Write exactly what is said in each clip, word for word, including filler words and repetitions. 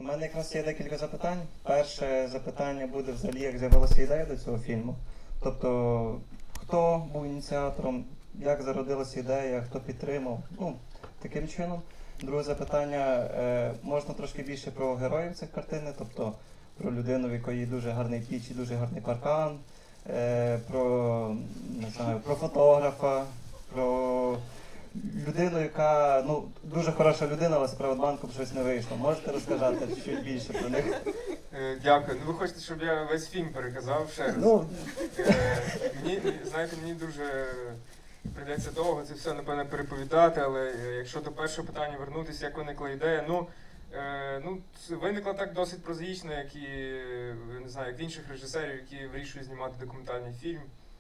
мене якраз є декілька запитань. Перше запитання буде взагалі, як з'явилася ідея до цього фільму. Тобто, хто був ініціатором, як зародилася ідея, хто підтримав, ну, таким чином. Друге запитання, е, можна трошки більше про героїв цих картин, тобто про людину, в якої дуже гарний піч і дуже гарний паркан, е, про, не знаю, про фотографа, про людину, яка, ну, дуже хороша людина, але з Приватбанком щось не вийшло. Можете розказати щось більше про них? Е, Дякую. Ну ви хочете, щоб я весь фільм переказав ще раз? Ну, Е, мені, знаєте, мені дуже прийдеться довго це все, напевно, переповідати, але якщо до першого питання вернутися, як виникла ідея, ну, е, ну виникла так досить прозаїчно, як і, не знаю, як в інших режисерів, які вирішують знімати документальний фільм.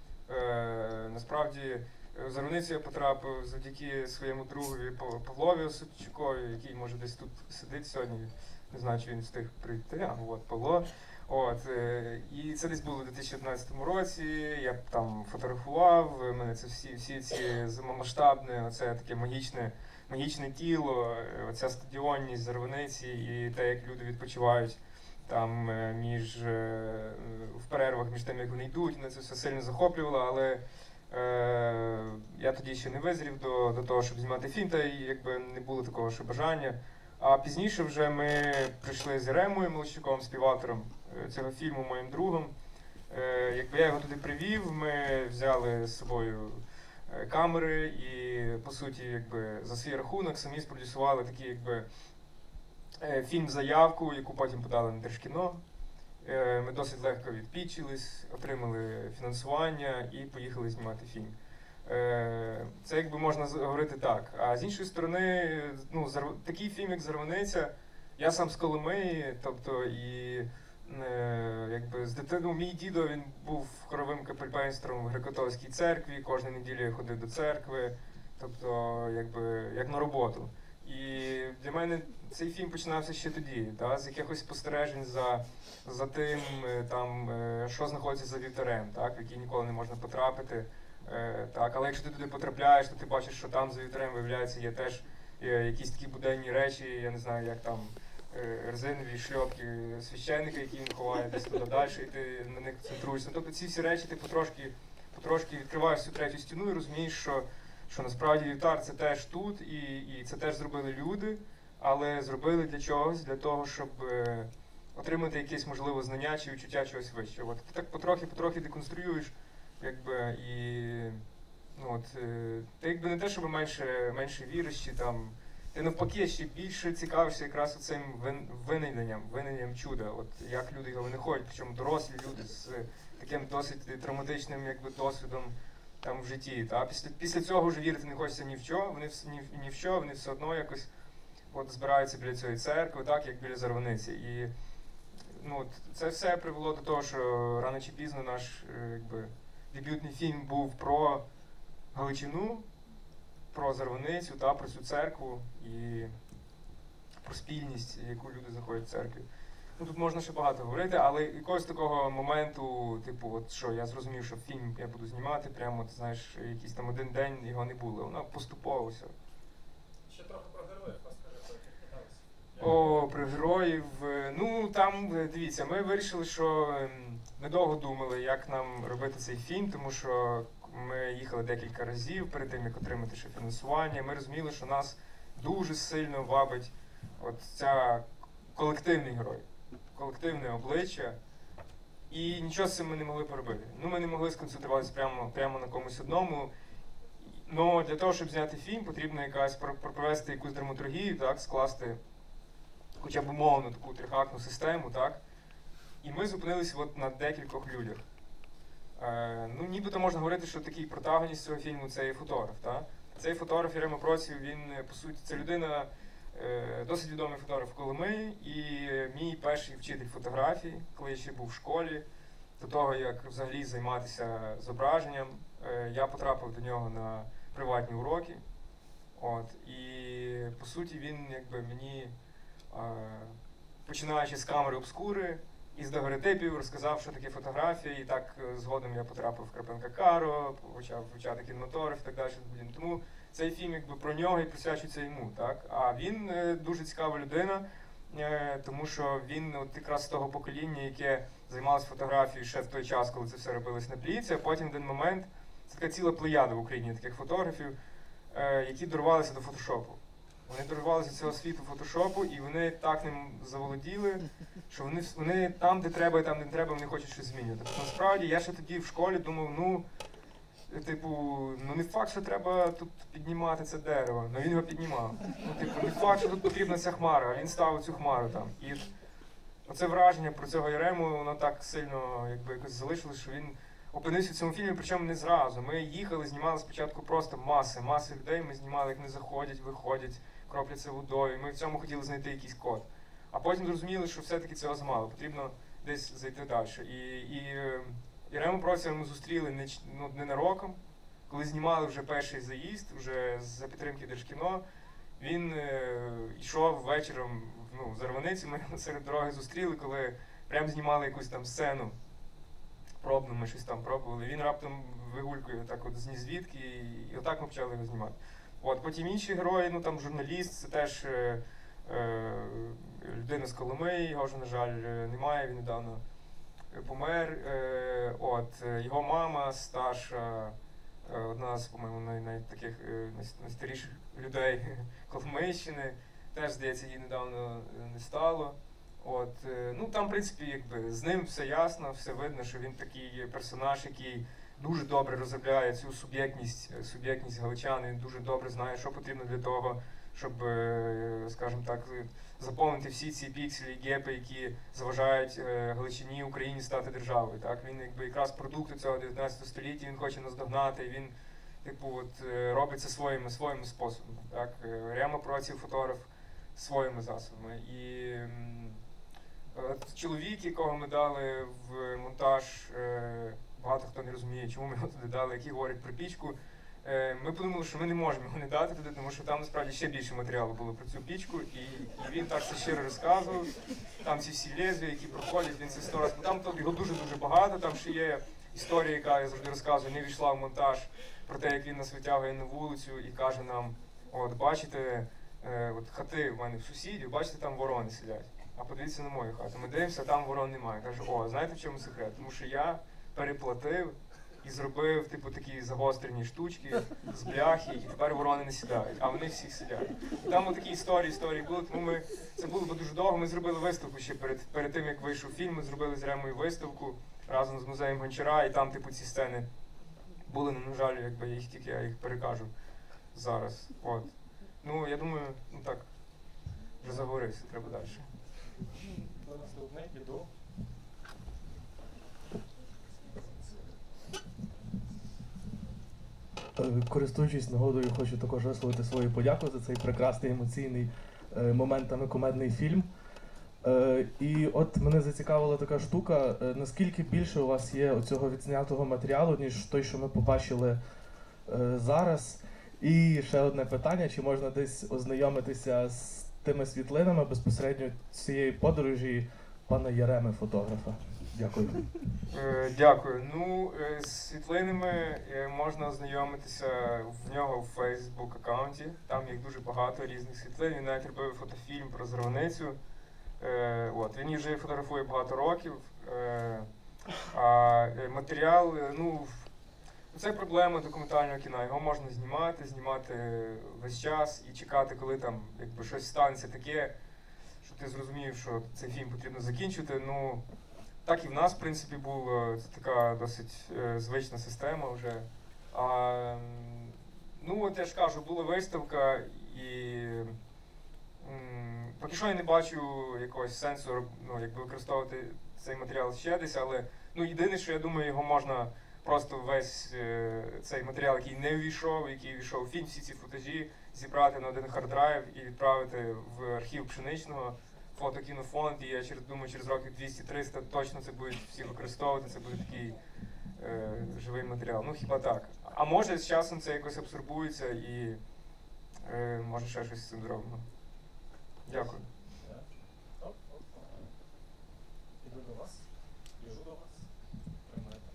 Е, насправді, в Зарваницю я потрапив завдяки своєму другові Павлові Осадчукові, який, може, десь тут сидить сьогодні. Не знаю, чи він встиг прийти, а от Павло. От, і це десь було у дві тисячі одинадцятому році, я там фотографував, в мене це всі, всі ці масштабне, оце таке магічне, магічне тіло, оця стадіонність Зарваниці і те, як люди відпочивають там між, в перервах між тим, як вони йдуть, мене це все сильно захоплювало, але е, я тоді ще не визрів до, до того, щоб знімати фільм, та й якби не було такого ще бажання. А пізніше вже ми прийшли з Єремою Молодчуком, співавтором цього фільму, моїм другом. Якби я його туди привів, ми взяли з собою камери і, по суті, якби за свій рахунок самі спродюсували такий, якби, фільм-заявку, яку потім подали на Держкіно. Ми досить легко відпічились, отримали фінансування і поїхали знімати фільм. Це, якби, можна говорити так. А з іншої сторони, ну, такий фільм, як «Зарваниця», я сам з Коломиї, тобто, і, е, якби, з дитиною, мій дідо, він був хоровим капельмейстером в Греко-Католицькій церкві, кожну неділю я ходив до церкви, тобто, якби, як на роботу. І для мене цей фільм починався ще тоді, да, з якихось спостережень за, за тим, там, що знаходиться за вівтарем, так, в який ніколи не можна потрапити. Е, так, але якщо ти туди потрапляєш, то ти бачиш, що там за вівтарем, виявляється, є теж е, якісь такі буденні речі, я не знаю, як там е, резинові шльопки священника, які він ховає десь туди далі, і ти на них центруєшся. Тобто ці всі речі ти потрошки, потрошки відкриваєш цю третю стіну і розумієш, що, що насправді вівтар це теж тут, і, і це теж зробили люди, але зробили для чогось, для того, щоб е, отримати якесь, можливо, знання чи відчуття чогось вищого. От ти так потрохи-потрохи деконструюєш. Якби, і, ну, от, ти якби не те, щоб менше, менше віриш, чи там, ти навпаки ще більше цікавишся якраз цим винайденням, винайденням чуда, от як люди його винаходять, причому дорослі люди з таким досить травматичним, якби, досвідом там в житті. Та? Після, після цього вже вірити не хочеться ні в що, вони ні, ні в що, вони все одно якось от, збираються біля цієї церкви, так, як біля Зарваниці. І, ну, от, це все привело до того, що рано чи пізно наш, якби, дебютний фільм був про Галичину, про Зарваницю, та, про цю церкву і про спільність, яку люди знаходять в церкві. Ну, тут можна ще багато говорити, але якогось такого моменту, типу, от, що я зрозумів, що фільм я буду знімати, прямо, ти знаєш, якийсь там один день його не було. Воно поступово все. Ще трохи про героїв розкажи, про яких питалися. О, про героїв. Ну, там, дивіться, ми вирішили, що ми довго думали, як нам робити цей фільм, тому що ми їхали декілька разів перед тим, як отримати ще фінансування. Ми розуміли, що нас дуже сильно вабить от ця колективний герой, колективне обличчя. І нічого з цим ми не могли поробити. Ну, ми не могли сконцентруватися прямо, прямо на комусь одному. Ну, для того, щоб зняти фільм, потрібно якась провести якусь драматургію, так, скласти хоча б умовну таку трьохактну систему, так? І ми зупинилися от на декількох людях. Е, ну, нібито можна говорити, що такий протагоніст цього фільму – це є фотограф, так? Цей фотограф Єрема Проців, він, по суті, це людина, е, досить відомий фотограф Коломиї, і мій перший вчитель фотографії, коли я ще був в школі, до того, як взагалі займатися зображенням, е, я потрапив до нього на приватні уроки. От, і, по суті, він, якби, мені, починаючи з камери обскури і з дагеротипів, розказав, що таке фотографія, і так згодом я потрапив в Карпенка Каро, почав вивчати кінематограф і так далі. Тому цей фільм, якби, про нього і присвячується йому, так? А він дуже цікава людина, е, тому що він от якраз з того покоління, яке займалося фотографією ще в той час, коли це все робилось на плівці, а потім в один момент це така ціла плеяда в Україні таких фотографів, е, які дорвалися до фотошопу. Вони дорвалися до цього світу фотошопу, і вони так ним заволоділи, що вони, вони там, де треба, і там, де не треба, вони хочуть щось змінювати. Тобто, насправді, я ще тоді в школі думав, ну, типу, ну не факт, що треба тут піднімати це дерево, але він його піднімав. Ну, типу, не факт, що тут потрібна ця хмара, а він ставив цю хмару там. І оце враження про цього Ярему, воно так сильно якби, якось залишилось, що він опинився в цьому фільмі, причому не зразу. Ми їхали, знімали спочатку просто маси, маси людей, ми знімали, як вони заходять, виходять, кропляться водою, ми в цьому хотіли знайти якийсь код. А потім зрозуміли, що все-таки цього замало, потрібно десь зайти далі. І, і Ярему Проця ми зустріли не, ну, ненароком, коли знімали вже перший заїзд, вже за підтримки Держкіно, він е, йшов вечором ну, в Зарваниці, ми його серед дороги зустріли, коли прямо знімали якусь там сцену пробну, ми щось там пробували. Він раптом вигулькує так от з нізвідки, і, і отак ми почали його знімати. От, потім інші герої, ну там журналіст, це теж е, е, людина з Коломиї, його вже, на жаль, немає, він недавно помер. Е, от, його мама старша, е, одна з, по-моєму, най, най, таких е, найстаріших людей Коломийщини, теж, здається, її недавно не стало. От, е, ну там, в принципі, якби з ним все ясно, все видно, що він такий персонаж, який дуже добре розробляє цю суб'єктність, суб'єктність галичан, він дуже добре знає, що потрібно для того, щоб, скажімо так, заповнити всі ці пікселі, гепи, які заважають Галичині, Україні стати державою. Так? Він якби якраз продукти цього дев'ятнадцятого століття, він хоче наздогнати, і він типу, от, робить це своїми, своїми способами. Так? Ярема Проця фотограф своїми засобами. І от, чоловік, якого ми дали в монтаж, багато хто не розуміє, чому ми його туди дали, який говорить про пічку. Ми подумали, що ми не можемо його не дати туди, тому що там насправді ще більше матеріалу було про цю пічку, і, і він так це щиро розказував. Там ці всі лезвія, які проходять, він це сто разів. Там його дуже-дуже багато, там ще є історія, яка, я завжди розказую, не війшла в монтаж, про те, як він нас витягує на вулицю і каже нам, от бачите, от хати в мене в сусідів, бачите, там ворони сидять. А подивіться на мою хату. Ми дивимося, там ворон немає. Каже, о, знаєте в чому секрет? Тому що я переплатив і зробив типу такі загострені штучки з бляхи, і тепер ворони не сідають, а вони всі сидять. І там такі історії, історії були, тому ми, це було б дуже довго. Ми зробили виставку ще перед, перед тим, як вийшов фільм, ми зробили з Ремою виставку разом з музеєм Гончара, і там типу ці сцени були, на жаль, якби їх тільки я їх перекажу зараз. От. Ну, я думаю, ну так, вже заговорився, треба далі. До наступне, іду. Користуючись нагодою, хочу також висловити свою подяку за цей прекрасний емоційний, моментами комедний фільм. І от мене зацікавила така штука, наскільки більше у вас є оцього відзнятого матеріалу, ніж той, що ми побачили зараз. І ще одне питання, чи можна десь ознайомитися з тими світлинами безпосередньо цієї подорожі пана Яреми, фотографа? Дякую. Е, дякую. Ну, е, з світлинами е, можна ознайомитися в нього в Facebook аккаунті. Там їх дуже багато різних світлин. Він навіть робив фотофільм про Зарваницю. Е, от. Він її вже фотографує багато років. Е, а матеріал, е, ну, це проблема документального кіно. Його можна знімати, знімати весь час і чекати, коли там якби щось станеться таке, що ти зрозумів, що цей фільм потрібно закінчити. Ну, так і в нас, в принципі, була це така досить е, звична система вже. А, ну, от я ж кажу, була виставка, і м, поки що я не бачу якогось сенсу ну, якби використовувати цей матеріал ще десь, але ну, єдине, що я думаю, його можна просто весь е, цей матеріал, який не увійшов, який увійшов у фільм, всі ці футажі, зібрати на один харддрайв і відправити в архів Пшеничного. Фотокінофонд, і я через, думаю, через років двісті-триста точно це будуть всі використовувати, це буде такий е, живий матеріал. Ну, хіба так. А може з часом це якось абсорбується і е, може ще щось з цим зробимо. Дякую. Іду до вас. Біжу до вас. Приймайте.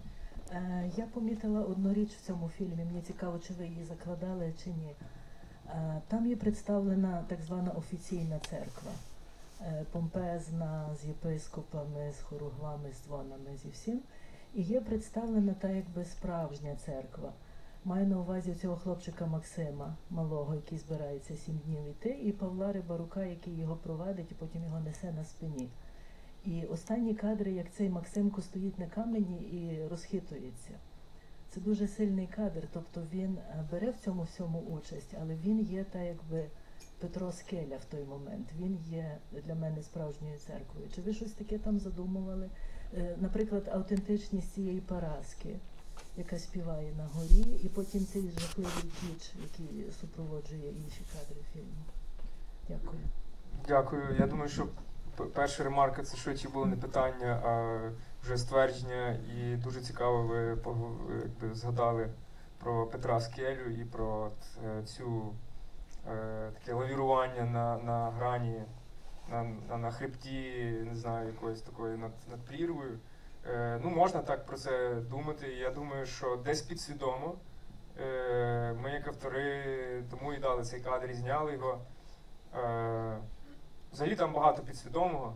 Е, Я помітила одну річ в цьому фільмі. Мені цікаво, чи ви її закладали, чи ні. Е, Там є представлена так звана офіційна церква, е, помпезна, з єпископами, з хоругвами, з дзвонами, зі всім. І є представлена та якби справжня церква. Маю на увазі цього хлопчика Максима малого, який збирається сім днів іти, і Павла Рибарука, який його провадить і потім його несе на спині. І останні кадри, як цей Максимко стоїть на камені і розхитується. Це дуже сильний кадр, тобто він е, бере в цьому всьому участь, але він є та якби Петро Скеля в той момент. Він є для мене справжньою церквою. Чи ви щось таке там задумували? Е, Наприклад, автентичність цієї Параски, яка співає на горі, і потім цей жахливий кіч, який супроводжує інші кадри фільму. Дякую. Дякую. Я думаю, що п- перша ремарка це швидше було не питання, а вже ствердження. І дуже цікаво ви погу- якби, згадали про Петра Скелю і про от, е, цю е, таке лавірування на, на грані, на, на, на хребті, не знаю, якоїсь такої над, над прірвою. Е, ну, можна так про це думати. Я думаю, що десь підсвідомо е, ми, як автори, тому і дали цей кадр і зняли його. Е, взагалі там багато підсвідомого.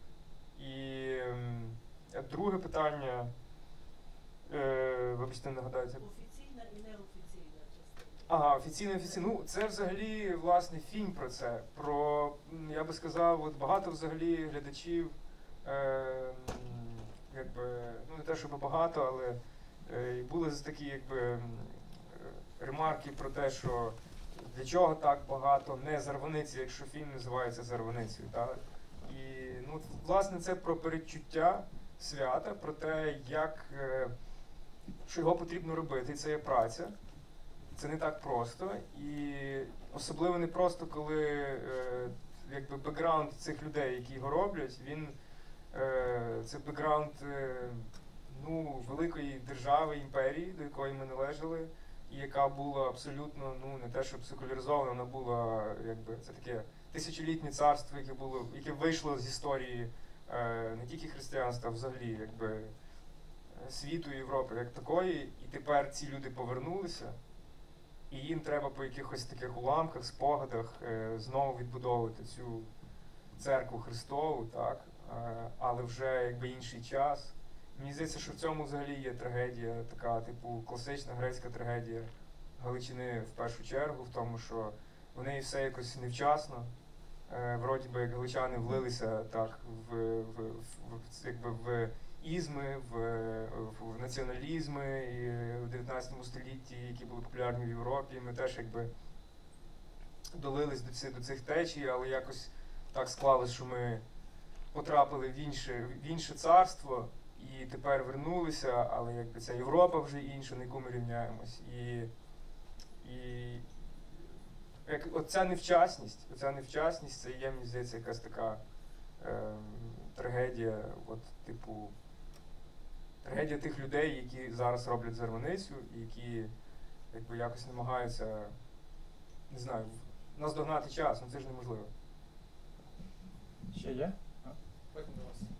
І ем, е, друге питання, е, вибачте, не нагадайте. Офіційна і неофіційна частина. Ага, офіційно, офіційно. Ну, це взагалі, власне, фільм про це. Про, м, я би сказав, от багато взагалі глядачів, е, м, якби, ну не те, щоб багато, але е, і були такі, якби, м, е, ремарки про те, що для чого так багато не зарваниці, якщо фільм називається «Зарваницею», так? І, ну, от, власне, це про передчуття свята, про те, як, е, що його потрібно робити, і це є праця. Це не так просто, і особливо не просто, коли е, якби бекграунд цих людей, які його роблять, він е, це бекграунд е, ну, великої держави, імперії, до якої ми належали, і яка була абсолютно, ну не те, щоб секуляризована, вона була, якби це таке тисячолітнє царство, яке було, яке вийшло з історії е, не тільки християнства, а взагалі, якби світу, Європи як такої, і тепер ці люди повернулися. І їм треба по якихось таких уламках, спогадах е, знову відбудовувати цю церкву Христову, так? Е, але вже якби інший час. Мені здається, що в цьому взагалі є трагедія, така, типу, класична грецька трагедія Галичини в першу чергу, в тому, що в неї все якось невчасно. Е, вроді би, як галичани влилися так в, в, в, в, якби в ізми, в, в, в націоналізми і в дев'ятнадцятому столітті, які були популярні в Європі. Ми теж якби долились до цих, до цих течій, але якось так склалось, що ми потрапили в інше, в інше царство і тепер вернулися, але якби ця Європа вже інша, на яку ми рівняємось. І, і як, оця невчасність, оця невчасність, це є, мені здається, якась така е, трагедія, от, типу, трагедія тих людей, які зараз роблять зарваницю, і які якби якось намагаються, не знаю, наздогнати час, ну це ж неможливо. Ще є? А, потім до вас.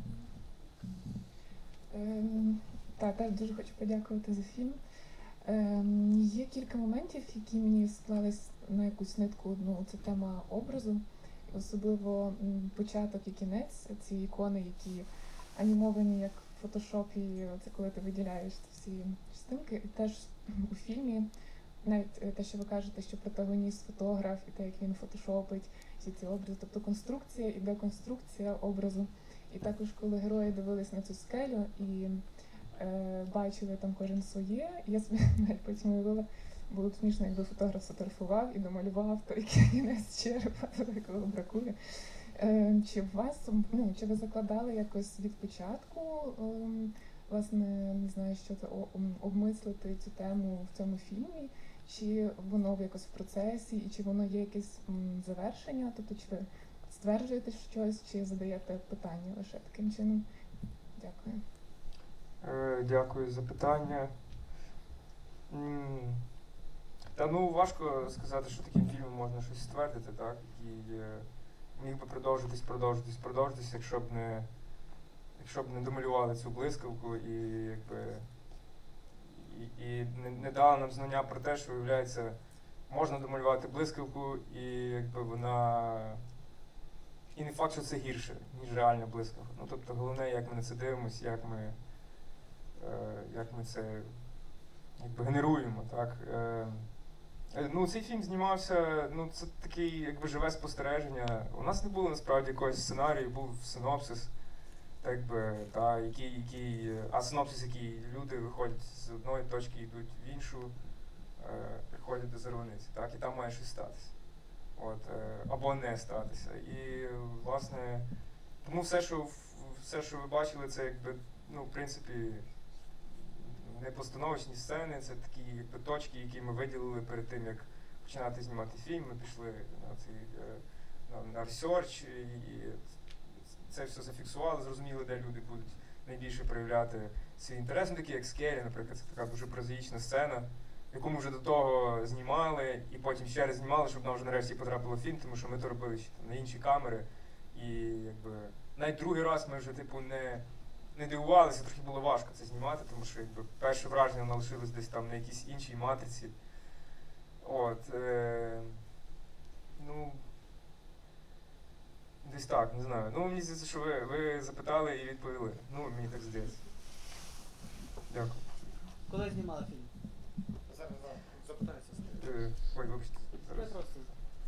Ем, так, теж дуже хочу подякувати за фільм. Ем, є кілька моментів, які мені склались на якусь нитку одну. Це тема образу, особливо м, початок і кінець, ці ікони, які анімовані як в фотошопі, це коли ти виділяєш всі частинки. І теж у фільмі, навіть е, те, що ви кажете, що протагоніст фотограф, і те, як він фотошопить всі ці образи, тобто конструкція і деконструкція образу. І також, коли герої дивились на цю скелю і е, бачили там кожен своє, я собі навіть потім уявила, було б смішно, якби фотограф сфотографував і домалював той кінець черепа, якого бракує. Е, чи в вас, ну, чи ви закладали якось від початку, е, власне, не знаю, що це, о- ом- обмислити цю тему в цьому фільмі, чи воно якось в процесі, і чи воно є якесь м, завершення, тобто чи ви стверджуєте щось, чи задаєте питання лише таким чином? Дякую. Е, дякую за питання. М, Та ну важко сказати, що таким фільмом можна щось ствердити, так? Який е, міг би продовжитись, продовжитись, продовжитись, якщо б не, якщо б не домалювали цю блискавку і якби і, і не, не дали нам знання про те, що виявляється можна домалювати блискавку, і якби вона. І не факт, що це гірше, ніж реальна блискавка. Ну, тобто головне, як ми на це дивимося, як ми, е, як ми це якби, генеруємо. Так? Е, ну, цей фільм знімався, ну, це таке якби, живе спостереження. У нас не було насправді якогось сценарію, був синопсис, так би, та, який, який, а синопсис, який люди виходять з одної точки, йдуть в іншу, е, приходять до Зарваниці, так, і там має щось статися. От, е, або не статися. І, власне, тому все, що, все, що ви бачили, це, якби, ну, в принципі, не постановочні сцени, це такі якби, точки, які ми виділили перед тим, як починати знімати фільм. Ми пішли на цей на, на ресерч, і це все зафіксували, зрозуміли, де люди будуть найбільше проявляти свій інтерес. Ну, такі як Скері, наприклад, це така дуже прозаїчна сцена, яку ми вже до того знімали, і потім ще раз знімали, щоб нам вже нарешті потрапило в фільм, тому що ми то робили ще там, на інші камери. І якби навіть другий раз ми вже типу не, не дивувалися, трохи було важко це знімати, тому що якби перше враження воно лишилось десь там на якійсь іншій матриці. От, е, ну, десь так, не знаю. Ну, мені здається, що ви, ви запитали і відповіли. Ну, мені так здається. Дякую. Коли знімали фільм? Зараз запитається. Е, Ой, вибачте. Я Зараз. просто.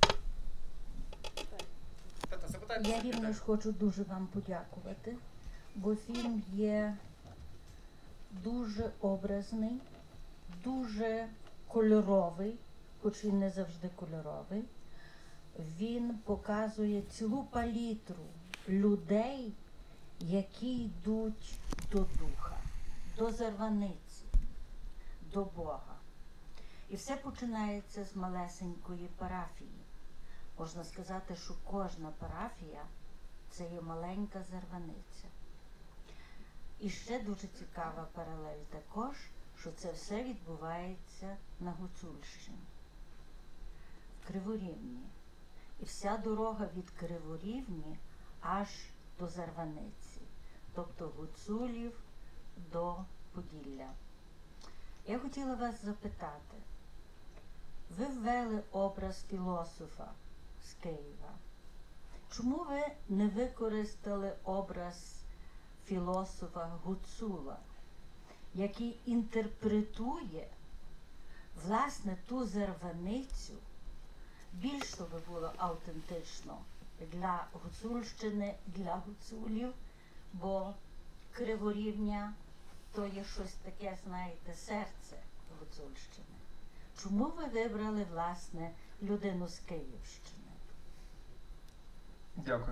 Тата, запитайте. Я рівно ж хочу дуже вам подякувати, бо фільм є дуже образний, дуже кольоровий, хоч і не завжди кольоровий. Він показує цілу палітру людей, які йдуть до Духа, до Зарваниці, до Бога. І все починається з малесенької парафії. Можна сказати, що кожна парафія – це є маленька Зарваниця. І ще дуже цікава паралель також, що це все відбувається на Гуцульщині, в Криворівні. І вся дорога від Криворівні аж до Зарваниці, тобто Гуцулів до Поділля. Я хотіла вас запитати, ви ввели образ філософа з Києва. Чому ви не використали образ філософа Гуцула, який інтерпретує, власне, ту Зарваницю, більш то би було автентично для Гуцульщини, для гуцулів, бо Криворівня то є щось таке, знаєте, серце Гуцульщини. Чому ви вибрали, власне, людину з Київщини? Дякую.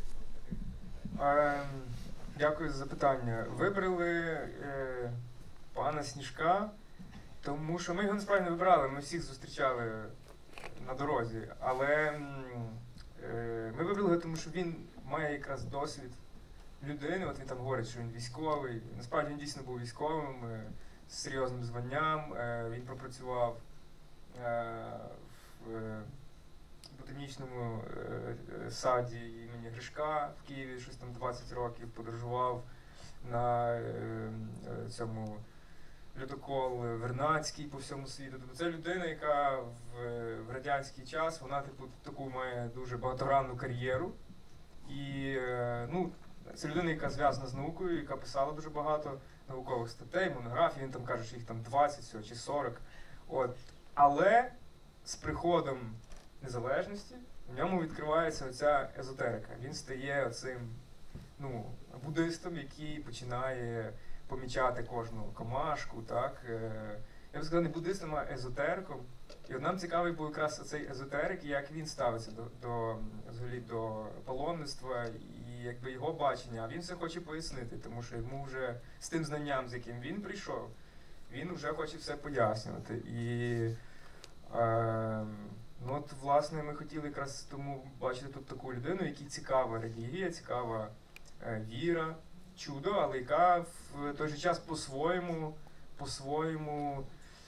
Е, дякую за запитання. Вибрали е, пана Сніжка, тому що ми його насправді не вибирали, ми всіх зустрічали на дорозі. Але е, ми вибрали його, тому що він має якраз досвід людини. От він там говорить, що він військовий. Насправді він дійсно був військовим, е, з серйозним званням. Е, він пропрацював е, в е, ботанічному е, саді імені Гришка в Києві, щось там двадцять років, подорожував на е, е, цьому льодокол Вернадський по всьому світу. Тобто це людина, яка в, в радянський час, вона типу таку має дуже багатогранну кар'єру. І е, ну, це людина, яка зв'язана з наукою, яка писала дуже багато наукових статей, монографій, він там каже, що їх там двадцять всього, чи сорок. От. Але з приходом незалежності в ньому відкривається оця езотерика. Він стає оцим ну, буддистом, який починає помічати кожну комашку, так. Я б сказав, не буддистом, а езотериком. І от нам цікавий був якраз цей езотерик, як він ставиться до, до, взагалі, до паломництва і якби його бачення. А він все хоче пояснити, тому що йому вже з тим знанням, з яким він прийшов, він вже хоче все пояснювати. І е, ну, от, власне, ми хотіли якраз тому бачити тут таку людину, якій цікава релігія, цікава е, віра, чудо, але яка в той же час по-своєму, по-своєму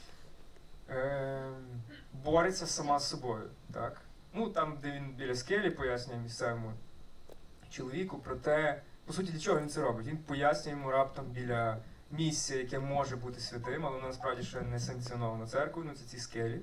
е, бореться сама з собою. Так? Ну, там, де він біля скелі пояснює місцевому чоловіку про те, по суті, для чого він це робить. Він пояснює йому раптом біля місця, яке може бути святим, але воно насправді ще не санкціоновано церквою, ну це ці скелі.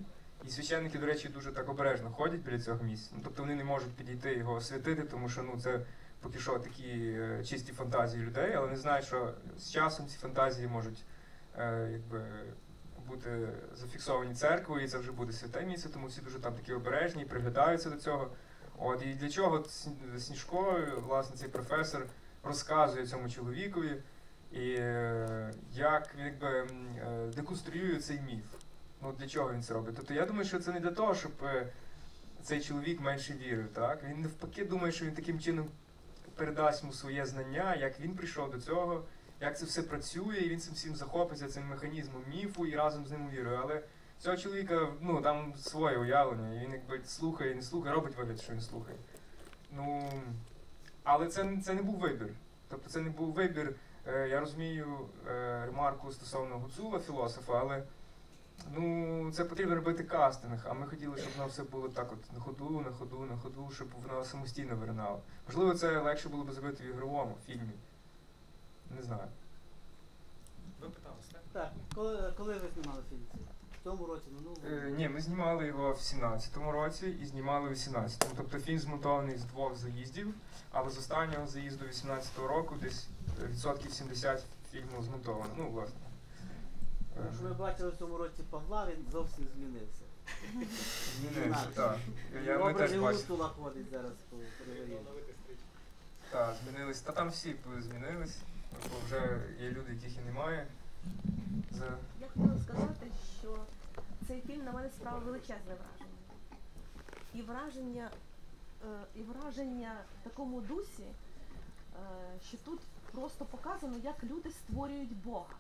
І священники, до речі, дуже так обережно ходять біля цього місця. Ну, тобто вони не можуть підійти його освятити, тому що ну, це поки що такі е, чисті фантазії людей, але вони знають, що з часом ці фантазії можуть е, якби, бути зафіксовані церквою, і це вже буде святе місце, тому всі дуже там такі обережні і приглядаються до цього. От, і для чого Сніжко, власне, цей професор, розказує цьому чоловікові, і е, як він якби, е, деконструює цей міф. Ну, для чого він це робить? Тобто я думаю, що це не для того, щоб е, цей чоловік менше вірив. Так? Він навпаки думає, що він таким чином передасть йому своє знання, як він прийшов до цього, як це все працює, і він цим всім захопиться цим механізмом міфу і разом з ним увірує. Але цього чоловіка, ну, там своє уявлення, і він якби слухає, не слухає, робить вигляд, що він слухає. Ну, але це, це не був вибір. Тобто це не був вибір, е, я розумію е, ремарку стосовно Гуцула, філософа, але ну, це потрібно робити кастинг, а ми хотіли, щоб воно все було так от на ходу, на ходу, на ходу, щоб воно самостійно виринало. Можливо, це легше було б зробити в ігровому фільмі. Не знаю. Ви питалися, так? Так, коли, коли ви знімали фільм? В цьому році, минулому? Е, ні, ми знімали його в сімнадцятому році і знімали в вісімнадцятому. Тобто фільм змонтований з двох заїздів, але з останнього заїзду вісімнадцятого року десь відсотків сімдесят фільму змонтовано. Ну, власне. Тому що ми бачили в цьому році Павла, він зовсім змінився. Змінився, так. Я, В ми теж образі бачимо. Гуцула ходить зараз по перевірі. Так, змінились. Та там всі змінились, бо вже є люди, яких і немає. За... Я хотіла сказати, що цей фільм на мене справив величезне враження. І враження, е, і враження в такому дусі, е, що тут просто показано, як люди створюють Бога.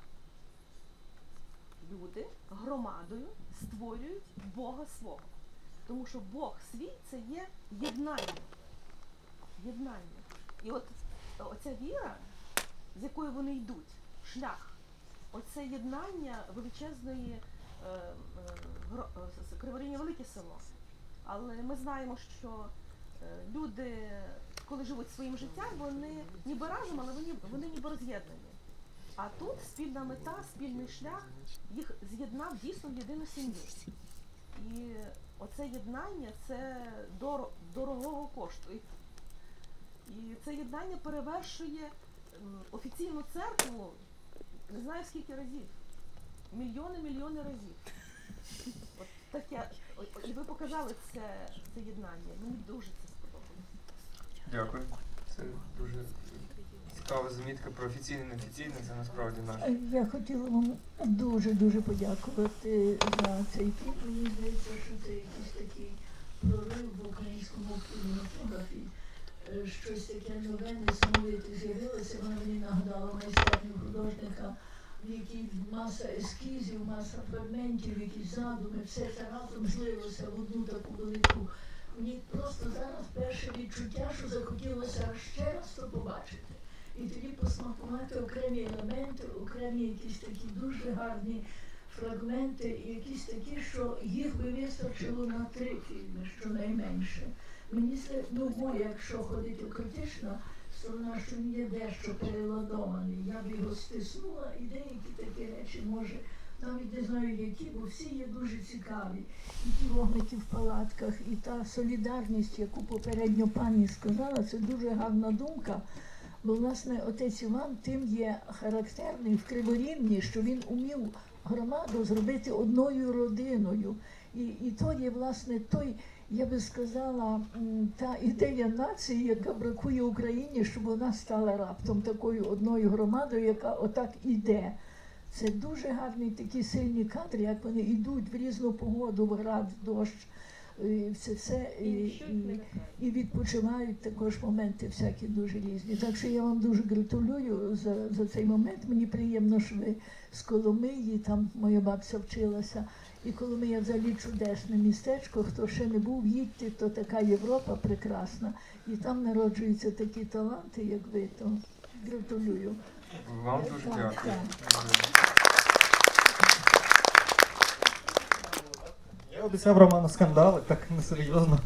Люди громадою створюють Бога свого. Тому що Бог свій – це є єднання. Єднання. І от оця віра, з якою вони йдуть, шлях, оце єднання величезної е, е, Криворівня велике село. Але ми знаємо, що е, люди, коли живуть своїм життям, вони ніби разом, але вони, вони ніби роз'єднані. А тут спільна мета, спільний шлях їх з'єднав дійсно в єдину сім'ю. І оце єднання – це дор, дорогого коштує. І це єднання перевершує м, офіційну церкву не знаю скільки разів. Мільйони, мільйони разів. От таке. І ви показали це, це єднання. Мені дуже це сподобалося. Дякую. Це дуже цікава замітка про офіційне і неофіційне. Це насправді наше. Я хотіла вам дуже-дуже подякувати за цей фільм. Мені здається, що це якийсь такий прорив в українському кінематографі. Щось таке нове, несамовите з'явилося. Вона мені нагадала майстерню художника, в якій маса ескізів, маса фрагментів, якісь задуми, все це разом злилося в одну таку велику. Мені просто зараз перше відчуття, що захотілося ще раз то побачити. І тоді посмакувати окремі елементи, окремі якісь такі дуже гарні фрагменти, якісь такі, що їх би вистачило на три фільми, щонайменше. Мені це, ну, якщо ходити критично, сторона, що він є дещо переладований. Я б його стиснула, і деякі такі речі, може, навіть не знаю які, бо всі є дуже цікаві. І ті вогники в палатках, і та солідарність, яку попередньо пані сказала, це дуже гарна думка. Бо, власне, отець Іван тим є характерний в Криворівні, що він умів громаду зробити одною родиною. І, і то є, власне, той, я би сказала, та ідея нації, яка бракує Україні, щоб вона стала раптом такою одною громадою, яка отак іде. Це дуже гарні такі сильні кадри, як вони йдуть в різну погоду, в град, в дощ, і все це, і, і, і відпочивають також моменти всякі дуже різні. Так що я вам дуже гратулюю за, за цей момент. Мені приємно, що ви з Коломиї, там моя бабця вчилася. І Коломия взагалі чудесне містечко, хто ще не був, їдьте, то така Європа прекрасна. І там народжуються такі таланти, як ви, то гратулюю. Вам дуже Так, дякую. Я обіцяв Роману скандали, так несерйозно.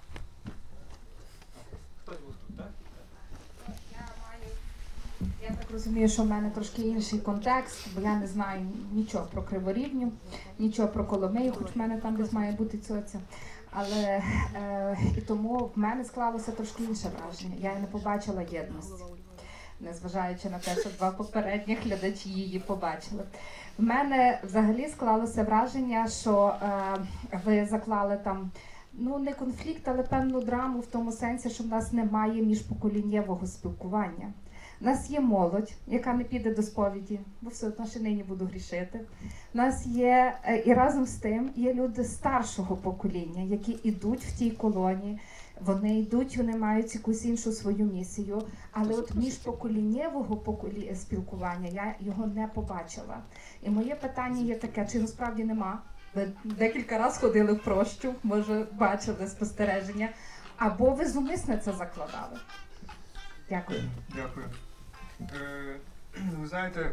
Хтось був тут, так? Я маю, я так розумію, що в мене трошки інший контекст, бо я не знаю нічого про Криворівню, нічого про Коломию, хоч в мене там десь має бути цьоця. Але е, і тому в мене склалося трошки інше враження. Я не побачила єдності, незважаючи на те, що два попередніх глядачі її побачили. В мене взагалі склалося враження, що е, ви заклали там, ну не конфлікт, але певну драму в тому сенсі, що в нас немає міжпоколіннєвого спілкування. У нас є молодь, яка не піде до сповіді, бо все одно ще нині буду грішити. У нас є, і разом з тим, є люди старшого покоління, які йдуть в тій колонії, вони йдуть, вони мають якусь іншу свою місію, але от міжпоколіннєвого поколі... спілкування я його не побачила. І моє питання є таке, чи його справді нема? Ви декілька разів ходили в прощу, може бачили спостереження, або ви зумисне це закладали? Дякую. Дякую. Е, ви знаєте,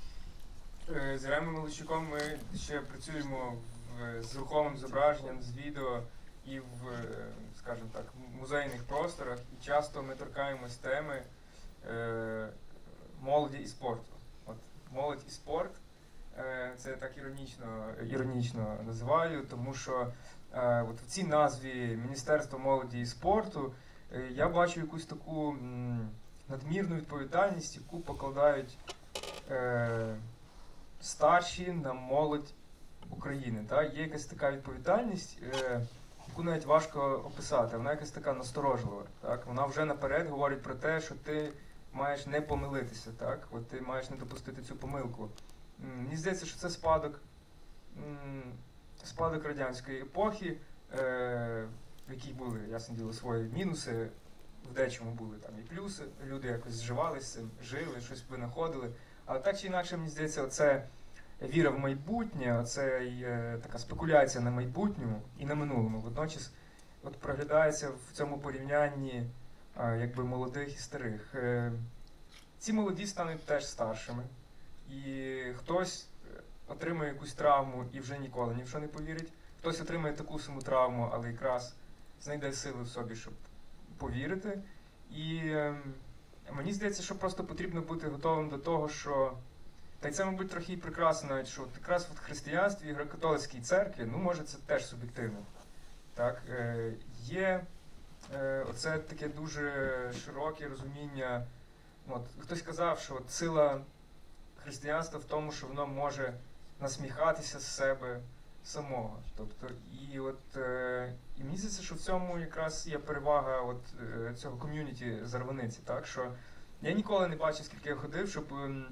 е, з Ремом Мелещуком ми ще працюємо в, з рухомим зображенням, з відео і в, скажімо так, музейних просторах. І часто ми торкаємось теми е, молоді і спорту. От молодь і спорт, е, це я так іронічно, іронічно називаю, тому що е, от в цій назві Міністерство молоді і спорту я бачу якусь таку м, надмірну відповідальність, яку покладають е, старші на молодь України. Та? Є якась така відповідальність, е, яку навіть важко описати, вона якась така насторожлива. Так? Вона вже наперед говорить про те, що ти маєш не помилитися, так? От ти маєш не допустити цю помилку. М, мені здається, що це спадок, м, спадок радянської епохи, е, в якій були, ясно діло, свої мінуси, в дечому були там і плюси, люди якось зживалися з цим, жили, щось винаходили. Але так чи інакше, мені здається, оце віра в майбутнє, оце е, така спекуляція на майбутньому і на минулому. Водночас от проглядається в цьому порівнянні е, якби молодих і старих. Е, ці молоді стануть теж старшими. І хтось отримує якусь травму і вже ніколи ні в що не повірить. Хтось отримує таку саму травму, але якраз знайде сили в собі, щоб повірити. І е, мені здається, що просто потрібно бути готовим до того, що... Та й це, мабуть, трохи і прекрасно навіть, що от якраз в християнстві і греко-католицькій церкві, ну, може, це теж суб'єктивно. Так? Е, є е, оце таке дуже широке розуміння. От, хтось казав, що от сила християнства в тому, що воно може насміхатися з себе самого. Тобто, і от е, і мені здається, що в цьому якраз є перевага от, е, цього ком'юніті Зарваниці. Так? Що я ніколи не бачив, скільки я ходив, щоб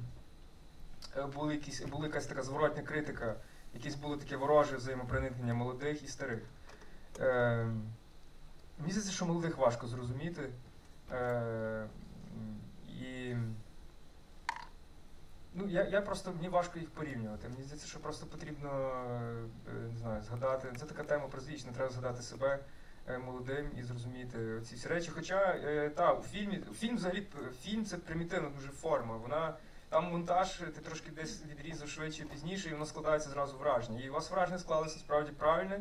е, були якісь, була якась така зворотня критика, якесь було таке вороже взаємопроникнення молодих і старих. Е, мені здається, що молодих важко зрозуміти. Е, і Ну, я, я просто, мені важко їх порівнювати. Мені здається, що просто потрібно, не знаю, згадати. Це така тема прозвічна, треба згадати себе молодим і зрозуміти ці всі речі. Хоча, та, у фільмі, фільм взагалі, фільм це примітивна дуже форма. Вона, там монтаж, ти трошки десь відрізав швидше, пізніше, і воно складається зразу враження. І у вас враження склалося справді правильне.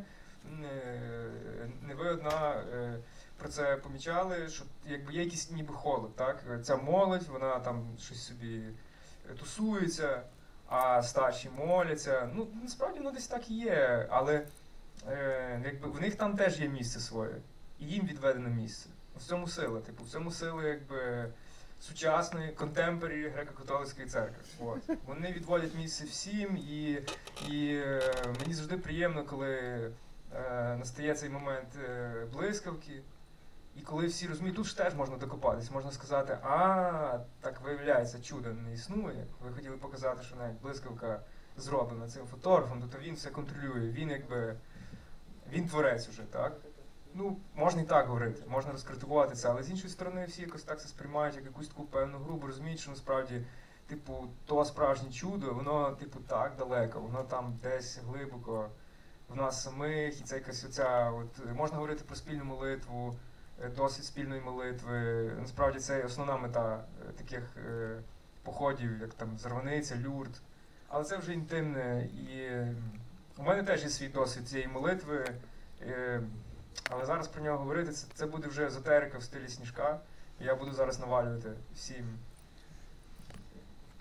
Не ви одна про це помічали, що якби є якийсь ніби холод, так? Ця молодь, вона там щось собі тусуються, а старші моляться. Ну, насправді, воно десь так і є, але е, якби, в них там теж є місце своє, і їм відведено місце. В цьому сила, типу, в цьому сила, якби, сучасної, контемпорі греко-католицької церкви. От. Вони відводять місце всім, і, і е, мені завжди приємно, коли е, настає цей момент е, блискавки, і коли всі розуміють, тут ж теж можна докопатись, можна сказати, а, так виявляється, чудо не існує. Ви хотіли показати, що навіть блискавка зроблена цим фотографом, то він все контролює, він якби, він творець уже, так? Ну, можна і так говорити, можна розкритикувати це, але з іншої сторони всі якось так це сприймають, як якусь таку певну гру, бо розуміють, що насправді, типу, то справжнє чудо, воно, типу, так далеко, воно там десь глибоко в нас самих, і це якась оця, от, можна говорити про спільну молитву, досвід спільної молитви. Насправді це основна мета таких е, походів, як там Зарваниця, Люрд. Але це вже інтимне. І у мене теж є свій досвід цієї молитви. Е, але зараз про нього говорити, це, це буде вже езотерика в стилі Сніжка. І я буду зараз навалювати всім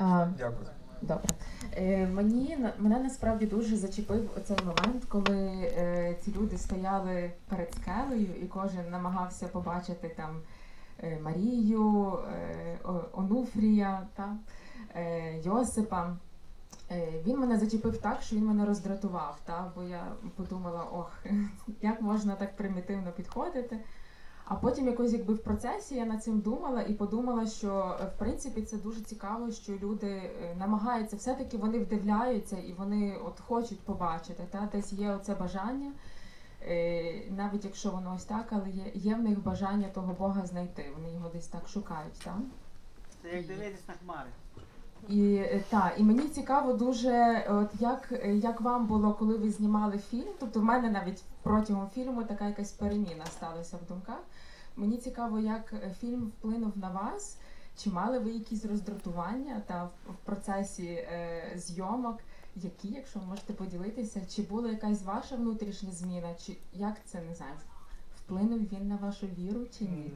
А, Дякую. Добре. Е, мені, на- мене насправді дуже зачепив оцей момент, коли е, ці люди стояли перед скелею і кожен намагався побачити там е, Марію, е, О- Онуфрія, та, е, Йосипа. Е, він мене зачепив так, що він мене роздратував, та, бо я подумала, ох, як можна так примітивно підходити. А потім якось якби в процесі я над цим думала і подумала, що е, в принципі це дуже цікаво, що люди е, намагаються, все-таки вони вдивляються і вони от хочуть побачити, та, десь є оце бажання, е, навіть якщо воно ось так, але є, є в них бажання того Бога знайти, вони його десь так шукають, так? Це як дивитись на хмари. І е, та, і мені цікаво дуже, от як, е, як вам було, коли ви знімали фільм. Тобто в мене навіть протягом фільму така якась переміна сталася в думках. Мені цікаво, як е, фільм вплинув на вас, чи мали ви якісь роздратування та в, в процесі е, зйомок, які, якщо ви можете поділитися, чи була якась ваша внутрішня зміна, чи як це, не знаю, вплинув він на вашу віру чи ні?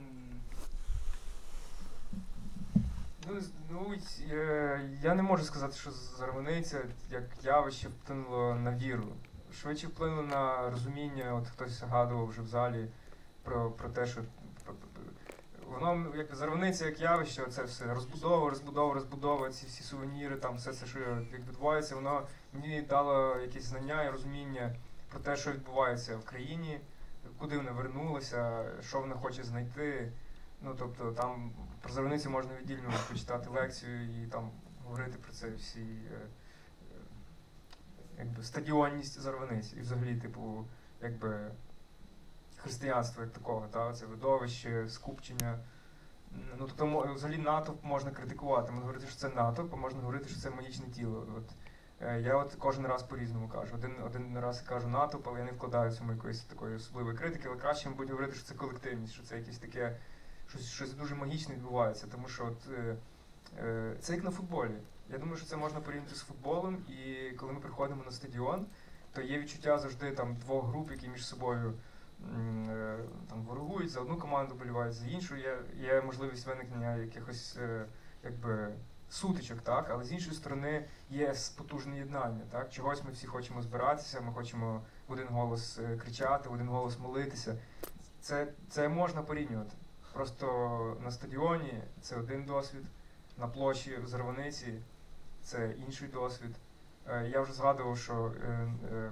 Ну, з- ну я, я не можу сказати, що зарваниця як явище вплинуло на віру. Швидше вплинуло на розуміння, от хтось згадував вже в залі про, про те, що п- п- воно як зарваниця як явище, це все розбудова, розбудова, розбудова, ці всі сувеніри, там все це, що як відбувається, воно мені дало якісь знання і розуміння про те, що відбувається в країні, куди вона вернулася, що вона хоче знайти. Ну, тобто там про зарваницю можна віддільно почитати лекцію і там говорити про це всі е, е, якби стадіонність зарваниці. І взагалі, типу, якби християнство як такого, та, це видовище, скупчення. Ну, тобто, мо- взагалі натовп можна критикувати. Можна говорити, що це натовп, а можна говорити, що це магічне тіло. От, е, я от кожен раз по-різному кажу. Один, один раз я кажу натовп, але я не вкладаю в цьому якоїсь такої особливої критики, але краще, мабуть, говорити, що це колективність, що це якесь таке щось, щось дуже магічне відбувається, тому що от, е, е, це як на футболі. Я думаю, що це можна порівняти з футболом, і коли ми приходимо на стадіон, то є відчуття завжди там двох груп, які між собою м, е, там ворогують, за одну команду болівають, за іншу. Є, є можливість виникнення якихось е, якби сутичок, так, але з іншої сторони є с- потужне єднання, так. Чогось ми всі хочемо збиратися, ми хочемо в один голос е, кричати, в один голос молитися. Це, це можна порівнювати. Просто на стадіоні це один досвід, на площі в Зарваниці це інший досвід. Е, Я вже згадував, що е, е,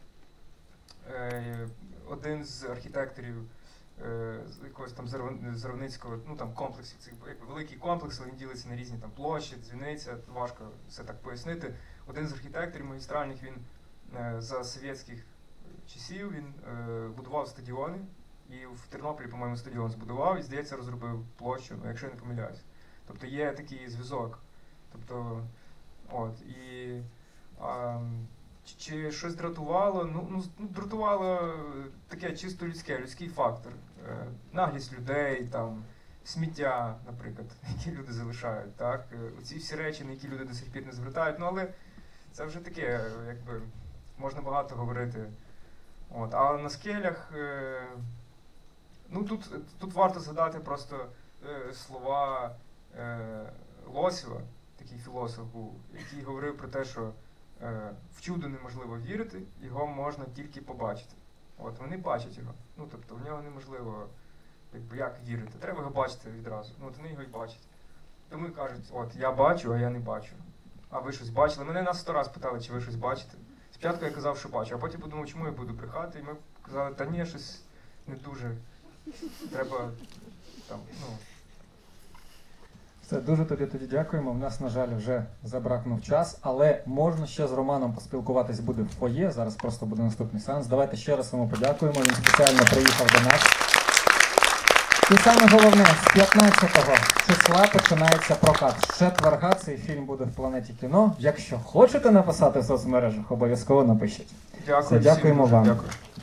е, один з архітекторів е, з якогось там Зарван- Зарваницького, ну там комплексів, це якби великий комплекс, але він ділиться на різні там площі, дзвіниця, важко все так пояснити. Один з архітекторів магістральних, він е, за совєтських часів він е, будував стадіони. І в Тернополі, по-моєму, стадіон збудував і, здається, розробив площу, ну, якщо я не помиляюсь. Тобто є такий зв'язок. Тобто, от, і а, чи, чи щось дратувало? Ну, ну, з- ну, дратувало таке чисто людське, людський фактор. Е, наглість людей, там, сміття, наприклад, які люди залишають, так? Е, Оці всі речі, на які люди до сих пір не звертають. Ну, але це вже таке, якби, можна багато говорити. От, а на скелях, е, ну тут, тут варто згадати просто е, слова е, Лосєва, такий філософ був, який говорив про те, що е, в чудо неможливо вірити, його можна тільки побачити. От, вони бачать його. Ну, тобто в нього неможливо, якби, як вірити. Треба його бачити відразу. Ну, от вони його і бачать. Тому і кажуть, от, я бачу, а я не бачу. А ви щось бачили? Мене нас сто раз питали, чи ви щось бачите. Спочатку я казав, що бачу, а потім подумав, чому я буду брехати, і ми казали, та ні, щось не дуже. Треба там, ну. Все, дуже тобі тоді дякуємо. У нас, на жаль, вже забракнув час, але можна ще з Романом поспілкуватись буде в фоє. Зараз просто буде наступний сеанс. Давайте ще раз йому подякуємо. Він спеціально приїхав до нас. І саме головне, з п'ятнадцятого числа починається прокат. З четверга цей фільм буде в Планеті кіно. Якщо хочете написати в соцмережах, обов'язково напишіть. Дякую Все, всім дякуємо дуже, вам. Дякую.